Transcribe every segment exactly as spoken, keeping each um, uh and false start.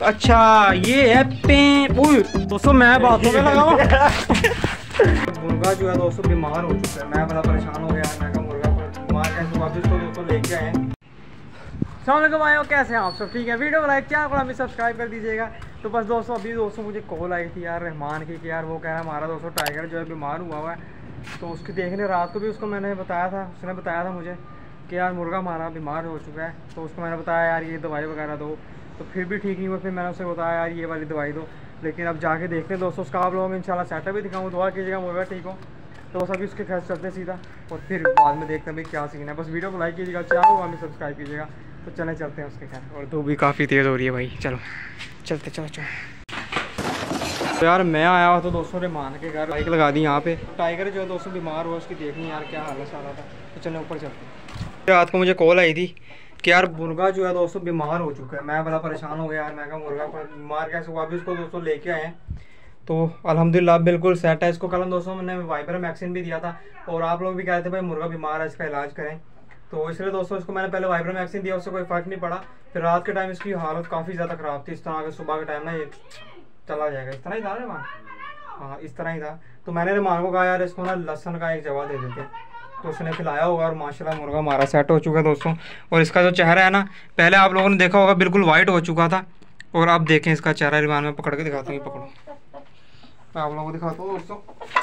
अच्छा ये है पे दोस्तों, मैं बातों में लगा हुआ। मुर्गा जो है दोस्तों बीमार हो चुका है, मैं बड़ा परेशान हो गया। मैं कहा मुर्गा बीमार कैसे वापस तो दोस्तों लेके आए हैं। अस्सलाम वालेकुम, कैसे हैं आप सब? ठीक है, वीडियो को लाइक क्या हमें सब्सक्राइब कर दीजिएगा। तो बस दोस्तों अभी दोस्तों मुझे कॉल आई थी यार रहमान की कि यार वो कह रहा है हमारा दोस्तों टाइगर जो है बीमार हुआ हुआ है। तो उसके देखने रात को भी उसको मैंने बताया था, उसने बताया था मुझे कि यार मुर्गा हमारा बीमार हो चुका है। तो उसको मैंने बताया यार ये दवाई वगैरह दो, तो फिर भी ठीक नहीं हुआ। फिर मैंने उसे बताया यार ये वाली दवाई दो। लेकिन अब जाके देखते हैं दोस्तों उसका, आप लोगों में इंशाल्लाह सेटअप भी दिखाऊँ, दुआ कीजिएगा मुर्गा ठीक हो। तो बस अभी उसके खैर चलते सीधा और फिर बाद में देखते हैं भाई क्या सीन है। बस वीडियो को लाइक कीजिएगा, चैनल को हमें सब्सक्राइब कीजिएगा। तो चले चलते हैं उसके खैर। और धूप भी काफ़ी तेज़ हो रही है भाई, चलो चलते चलो चलो। तो यार मैं आया हुआ तो दोस्तों रहमान के घर, बाइक लगा दी यहाँ पे। टाइगर जो है दोस्तों बीमार हुआ, उसकी देखनी यार क्या हालत सारा था। तो चलो ऊपर चलते हैं। रात को मुझे कॉल आई थी कि यार मुर्गा जो है दोस्तों बीमार हो चुका है। मैं बड़ा परेशान हो गया यार, मैं कहा मुर्गा बीमार कैसे हुआ। अभी उसको दोस्तों लेके आए हैं तो अल्हम्दुलिल्लाह बिल्कुल सेट है। इसको कल दोस्तों मैंने वाइपर वैक्सीन भी दिया था और आप लोग भी कह रहे थे भाई मुर्गा बीमार है इसका इलाज करें। तो इसलिए दोस्तों इसको मैंने पहले वाइपर वैक्सीन दिया, उससे कोई फ़र्क नहीं पड़ा। फिर रात के टाइम इसकी हालत काफ़ी ज़्यादा ख़राब थी। इस तरह के सुबह के टाइम ना ये चला जाएगा, इस तरह ही था रहमान। हाँ इस तरह ही था। तो मैंने रहमान को कहा यार इसको ना लहसुन का एक जवा दे देते हैं। तो उसने खिलाया होगा और माशाल्लाह मुर्गा हमारा सेट हो चुका है दोस्तों। और इसका जो चेहरा है ना, पहले आप लोगों ने देखा होगा बिल्कुल वाइट हो चुका था। और अब देखें इसका चेहरा, रहमान में पकड़ के दिखाता हूँ, पकड़ो आप लोगों को दिखाता हूँ दोस्तों।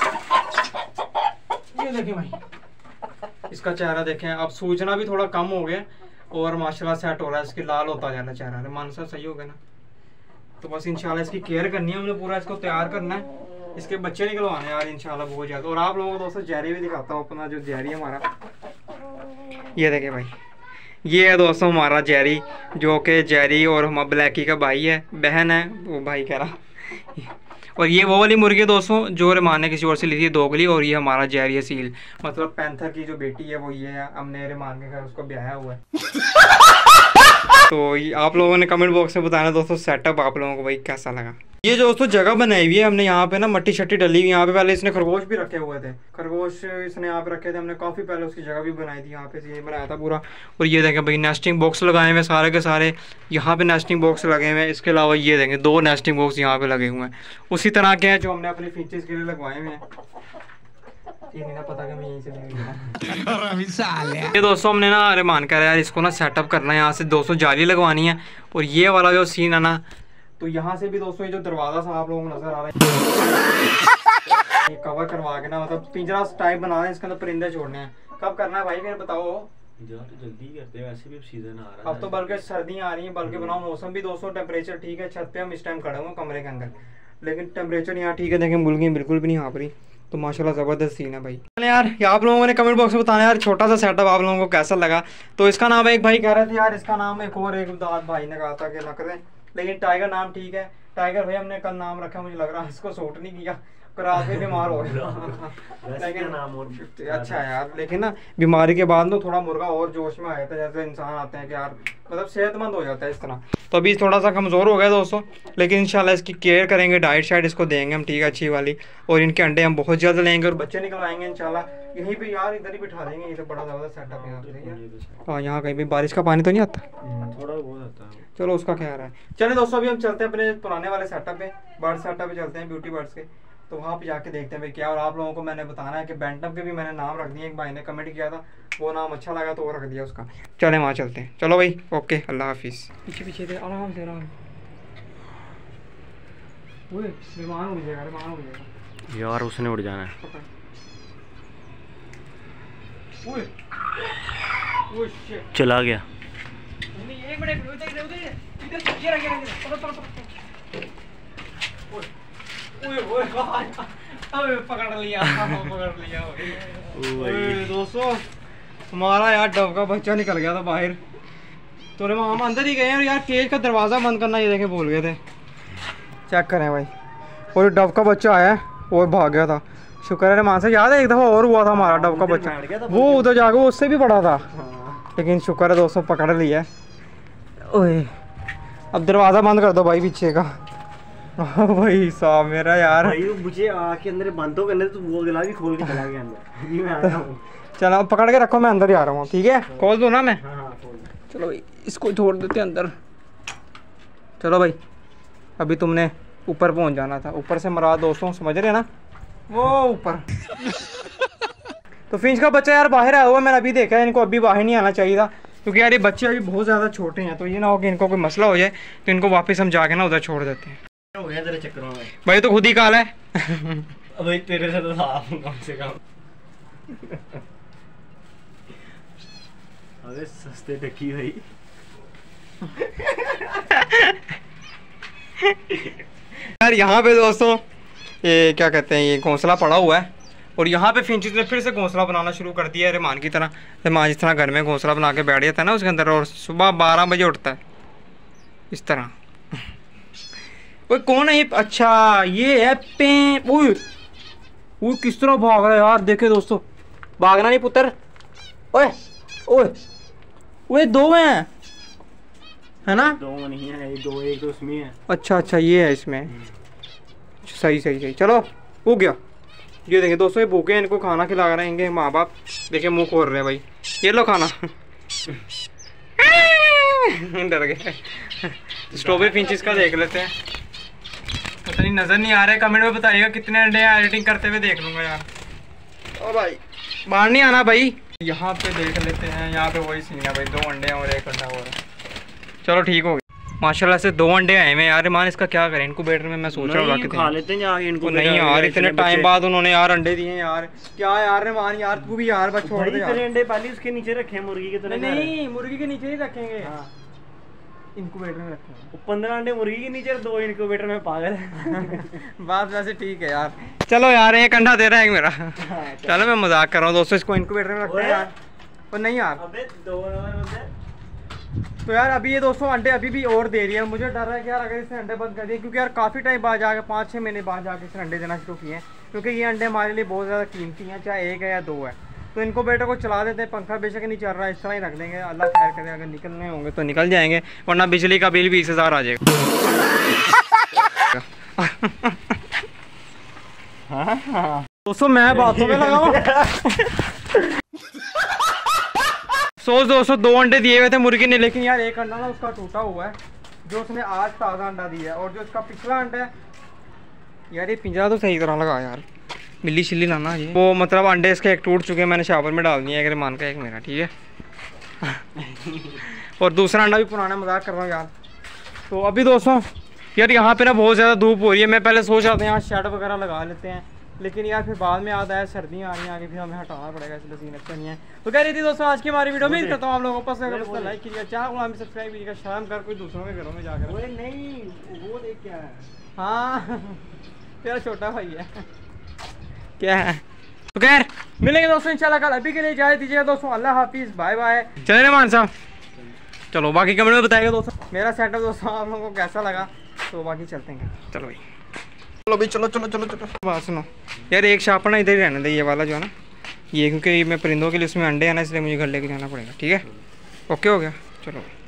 ये देखें भाई इसका चेहरा देखें। अब सूजना भी थोड़ा कम हो गया और माशाल्लाह सेट हो रहा है। इसकी लाल होता जा रहा है चेहरा, रहमान साहब सही हो गया ना। तो बस इंशाल्लाह इसकी केयर करनी है हमने, पूरा इसको तैयार करना है। इसके बच्चे निकलवाने हैं यार इंशाल्लाह बहुत ज़्यादा। और आप लोगों को दोस्तों जैरी भी दिखाता हूँ, अपना जो जैरी है हमारा, ये देखें भाई। ये है दोस्तों हमारा जैरी, जो कि जैरी और हम ब्लैकी का भाई है, बहन है वो भाई कह रहा। और ये वो वाली मुर्गी है दोस्तों जो रहमान ने किसी और से ली थी, दोगली। और ये हमारा जैरी है सील, मतलब पैंथर की जो बेटी है वो ये है। हमने रहमान के घर उसको ब्याया हुआ है। तो आप लोगों ने कमेंट बॉक्स में बताना दोस्तों सेटअप आप लोगों को भाई कैसा लगा। ये जो दोस्तों जगह बनाई हुई है हमने, यहाँ पे ना मट्टी शट्टी डली हुई। यहाँ पे पहले इसने खरगोश भी रखे हुए थे, खरगोश इसने यहाँ पे रखे थे हमने काफ़ी पहले। उसकी जगह भी बनाई थी, यहाँ पे ये बनाया था पूरा। और ये देखें भाई नेस्टिंग बॉक्स लगाए हुए सारे के सारे, यहाँ पे नेस्टिंग बॉक्स लगे हुए हैं। इसके अलावा ये देखें दो नेस्टिंग बॉक्स यहाँ पे लगे हुए हैं, उसी तरह के हैं जो हमने अपने फीचर्स के लिए लगवाए हुए हैं। ये नहीं ना पता कि मैं यहीं से ले। ये दोस्तों हमने ना रहमान कह रहा है यार इसको ना सेटअप करना है, यहाँ से दोस्तों जाली लगवानी है। और ये वाला जो सीन है ना, तो यहाँ से भी दोस्तों ये जो दरवाजा सा आप लोगों को नजर आ रहा है, ये कवर करवा के ना मतलब पिंजरा टाइप बना रहे हैं, इसके अंदर परिंदे छोड़ने हैं। कब करना है भाई फिर बताओ? तो जल्दी करते हैं, वैसे भी सीजन आ रहा है। अब तो बल्कि सर्दियाँ आ रही हैं, बल्कि बनाओ मौसम भी दोस्तों टेम्परेचर ठीक है। छत पे हम इस टाइम खड़े हुए कमरे के अंदर, लेकिन टेम्परेचर यहाँ ठीक है। देखें मुर्गी बिल्कुल भी नहीं हाँफ रही। तो माशाल्लाह ज़बरदस्त सीन है भाई। यार आप लोगों ने कमेंट बॉक्स में बताना यार छोटा सा सेटअप आप लोगों को कैसा लगा। तो इसका नाम एक भाई कह रहे थे यार इसका नाम, एक और एक दाद भाई ने कहा था कि न करें, लेकिन टाइगर नाम ठीक है। टाइगर भाई हमने कल नाम रखा, मुझे लग रहा है इसको सूट नहीं किया, रात में बीमार हो गया। लेकिन नाम और अच्छा है यार, लेकिन ना बीमारी के बाद ना थोड़ा मुर्गा और जोश में आया था, जैसे इंसान आते हैं कि यार मतलब सेहतमंद हो जाता है इस तरह। तो अभी थोड़ा सा कमज़ोर हो गया दोस्तों, लेकिन इंशाल्लाह इसकी केयर करेंगे, डाइट शाइट इसको देंगे हम ठीक है अच्छी वाली। और इनके अंडे हम बहुत जल्द लेंगे और बच्चे निकलवाएंगे इंशाल्लाह। यहीं पे यार इधर ही बिठा देंगे, ये तो बड़ा ज़बरदस्त सेटअप है यहाँ पे। हाँ यहाँ कहीं भी बारिश का पानी तो नहीं आता, थोड़ा बहुत आता है। चलो उसका क्या रहा है। चलिए दोस्तों अभी हम चलते हैं अपने पुराने वाले सेटअप पे, बर्ड सेटअप पे चलते हैं, ब्यूटी बर्ड्स के। तो वहाँ पे जाके देखते हैं भाई क्या। और आप लोगों को मैंने बताना है कि बैंटम के भी मैंने नाम रख दिए, एक भाई ने कमेंट किया था, वो नाम अच्छा लगा तो वो रख दिया उसका। चले वहाँ चलते हैं, चलो भाई ओके अल्लाह हाफिज़। पीछे पीछे दे आराम से आराम। मेहमान उड़ जाएगा, मेहमान उड़ जाएगा यार, उसने उड़ जाना है। चला गया। एक मिनट इधर इधर इधर ये रख ये पकड़ पकड़ पकड़। ओए ओए अबे पकड़ लिया पकड़ लिया ओए दोस्तों हमारा यार डव का बच्चा निकल गया था बाहर। तो हम अंदर ही गए हैं यार, केज का दरवाज़ा बंद करना ये देखे भूल गए थे। चेक करें भाई, और डव का बच्चा आया और भाग गया था। शुक्र है मान से याद है एक दफ़ा और हुआ था हमारा डव का बच्चा, वो उधर जाके वो उससे भी बड़ा था, लेकिन शुक्र है दोस्तों पकड़ लिया। ओए अब दरवाज़ा बंद कर दो भाई पीछे का। भाई साहब मेरा यार भाई मुझे आके अंदर बंद तो करने, तो वो गिला भी खोल के चला गया अंदर। ये मैं आया हूं। चलो अब पकड़ के रखो, मैं अंदर ही आ रहा हूँ ठीक है। खोल दो ना मैं। हाँ हाँ खोल। चलो भाई इसको छोड़ देते हैं अंदर। चलो भाई अभी तुमने ऊपर पहुंच जाना था। ऊपर से मरा दोस्तों, समझ रहे हैं ना, वो ऊपर। तो फिंच का बच्चा यार बाहर आया हुआ, मैंने अभी देखा है, इनको अभी बाहर नहीं आना चाहिए था, क्योंकि यार ये बच्चे अभी बहुत ज़्यादा छोटे हैं, तो ये ना हो कि इनको कोई मसला हो जाए, तो इनको वापस हम जाके ना उधर छोड़ देते हैं। हो गया तेरे चक्करों में भाई, तो खुद ही काला है। भाई तेरे से तो साफ हूं कम से कम। अबे सस्ते टकी भाई। यार यहाँ पे दोस्तों ये क्या कहते हैं, ये घोंसला पड़ा हुआ है, और यहाँ पे फिंचेस ने फिर से घोंसला बनाना शुरू कर दिया है रहमान की तरह। रहमान जिस तरह घर में घोंसला बना के बैठ जाता है ना उसके अंदर, और सुबह बारह बजे उठता है इस तरह। वो कौन है ये? अच्छा ये है पे। ओए वो किस तरह भाग रहा है यार, देखे दोस्तों, भागना नहीं पुत्र। ओए ओए वो दो हैं, है ना? दो नहीं है, दो, एक तो उसमें है। अच्छा अच्छा ये है इसमें, सही सही सही, चलो हो गया। ये देखें दोस्तों, ये भूखे हैं, इनको खाना खिला रहे हैं माँ बाप, देखिए मुंह खोल रहे हैं भाई, ये लो खाना। डर गए। स्ट्रॉबेरी फिंचेस का देख लेते हैं, पता नहीं नजर नहीं आ रहा है, कमेंट में बताइएगा कितने अंडे एडिटिंग करते हुए देख लूंगा यार। ओ भाई बाहर नहीं आना भाई। यहाँ पे देख लेते हैं, यहाँ पे वही सीन है भाई, दो अंडे हैं और एक अंडा हो रहा है। चलो ठीक हो गया माशाल्लाह से, दो अंडे आए हैं यार। मान इसका क्या करें, इनक्यूबेटर में मैं सोच रहा हूँ खा लेते हैं यार इनको। नहीं यार, इतने टाइम बाद उन्होंने यार अंडे दिए यार, क्या यार रहमान यार, तू भी यार बस छोड़ दे यार। अंडे पहले उसके नीचे रखे हैं मुर्गी के, तो नहीं मुर्गी के नीचे ही रखेंगे, इनक्यूबेटर में रखेंगे। पंद्रह अंडे मुर्गी के नीचे, दो इनक्यूबेटर में, पागल। बात वैसे ठीक है यार। चलो यार एक अंडा दे रहा है मेरा। चलो मैं मजाक कर रहा हूँ दोस्तों, इसको इनक्यूबेटर में रखते हैं यार। पर नहीं यार, अबे दो तो यार अभी ये दोस्तों अंडे अभी भी और दे रही है। मुझे डर है कि यार अगर इसने अंडे बंद कर दिए, क्योंकि यार काफ़ी टाइम बाद जाके पाँच छः महीने बाद जाके इसने अंडे देना शुरू किए हैं, क्योंकि ये अंडे हमारे लिए बहुत ज़्यादा कीमती हैं, चाहे एक है या दो है। तो इनको बेटे को चला देते हैं, पंखा बेशक नहीं चल रहा है, इस तरह ही रख देंगे, अल्लाह खैर करे, अगर निकलने होंगे तो निकल जाएंगे, वरना बिजली का बिल बीस हज़ार आ जाएगा। दोस्तों मैं बातों में लगा हूँ। सोच दोस्तों दो अंडे दिए हुए थे मुर्गी ने, लेकिन यार एक अंडा ना उसका टूटा हुआ है, जो उसने आज ताज़ा अंडा दिया है, और जो इसका पिछला अंडा है यार, ये पिंजरा तो सही तरह लगा यार, बिल्ली शिल्ली लाना ये वो, मतलब अंडे इसके एक टूट चुके हैं, मैंने शावर में डाल दिया, एक मान का एक मेरा, ठीक है। और दूसरा अंडा भी पुराना, मजाक कर रहा हूँ यार। तो अभी दोस्तों यार यहाँ पे ना बहुत ज़्यादा धूप हो रही है, मैं पहले सोच रहा था यहाँ शेड वगैरह लगा लेते हैं, लेकिन यार फिर बाद में याद आया सर्दियाँ आ रही हैं आगे, फिर हमें हटाना पड़ेगा, इसलिए सीन अच्छा नहीं है। तो कह रही थी दोस्तों आज की हमारी वीडियो में करता हूँ आप लोगों को पसंद है तो लाइक कीजिएगा, चाहे हमें सब्सक्राइब कीजिएगा, शर्म कर कोई दूसरों के घरों में जाकर। नहीं वो देख क्या है, हाँ तेरा छोटा भाई है क्या है। तो खैर मिलेंगे दोस्तों इंशाल्लाह कल, अभी के लिए इजाज़त दीजिएगा दोस्तों, अल्लाह हाफिज़, बाय बाय। चले रहमान साहब, चलो बाकी कमेंट में बताइएगा दोस्तों मेरा सेटअप दोस्तों आप लोगों को कैसा लगा, तो बाकी चलते हैं। चलो भाई, चलो भाई, चलो चलो चलो चलो। बात सुनो यार, एक शार्पनर इधर ही रहने दे, ये वाला जो है ना ये, क्योंकि मैं परिंदों के लिए उसमें अंडे हैं ना, इसलिए मुझे घर लेके जाना पड़ेगा, ठीक है। ओके हो गया, चलो।